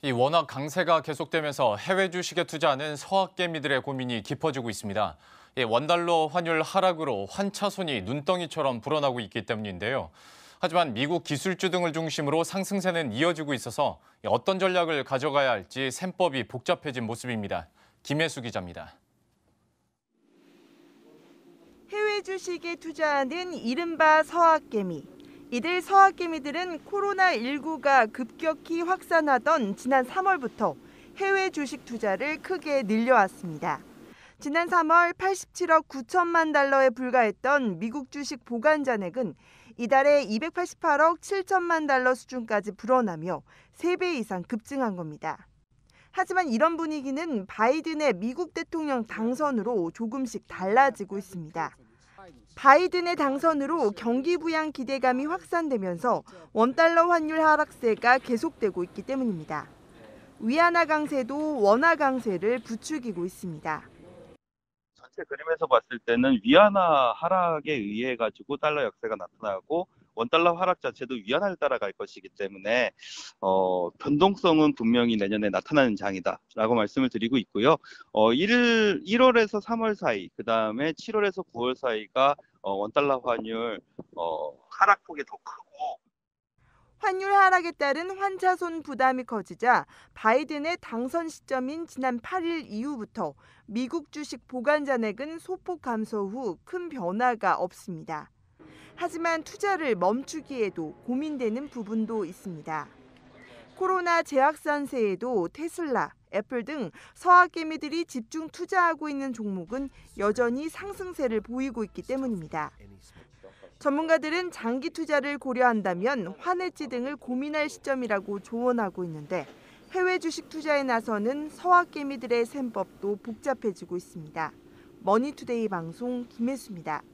이 워낙 강세가 계속되면서 해외 주식에 투자하는 서학개미들의 고민이 깊어지고 있습니다. 원달러 환율 하락으로 환차손이 눈덩이처럼 불어나고 있기 때문인데요. 하지만 미국 기술주 등을 중심으로 상승세는 이어지고 있어서 어떤 전략을 가져가야 할지 셈법이 복잡해진 모습입니다. 김혜수 기자입니다. 해외 주식에 투자하는 이른바 서학개미. 이들 서학개미들은 코로나19가 급격히 확산하던 지난 3월부터 해외 주식 투자를 크게 늘려왔습니다. 지난 3월 87억 9천만 달러에 불과했던 미국 주식 보관 잔액은 이달에 288억 7천만 달러 수준까지 불어나며 3배 이상 급증한 겁니다. 하지만 이런 분위기는 바이든의 미국 대통령 당선으로 조금씩 달라지고 있습니다. 바이든의 당선으로 경기 부양 기대감이 확산되면서 원달러 환율 하락세가 계속되고 있기 때문입니다. 위안화 강세도 원화 강세를 부추기고 있습니다. 전체 그림에서 봤을 때는 위안화 하락에 의해 가지고 달러 약세가 나타나고 원달러 하락 자체도 위안화를 따라갈 것이기 때문에 변동성은 분명히 내년에 나타나는 장이다라고 말씀을 드리고 있고요. 1월에서 3월 사이, 그다음에 7월에서 9월 사이가 원달러 환율 하락폭이 더 크고 환율 하락에 따른 환차손 부담이 커지자 바이든의 당선 시점인 지난 8일 이후부터 미국 주식 보관 잔액은 소폭 감소 후 큰 변화가 없습니다. 하지만 투자를 멈추기에도 고민되는 부분도 있습니다. 코로나 재확산세에도 테슬라, 애플 등 서학개미들이 집중 투자하고 있는 종목은 여전히 상승세를 보이고 있기 때문입니다. 전문가들은 장기 투자를 고려한다면 환해지 등을 고민할 시점이라고 조언하고 있는데 해외 주식 투자에 나서는 서학개미들의 셈법도 복잡해지고 있습니다. 머니투데이 방송 김혜수입니다.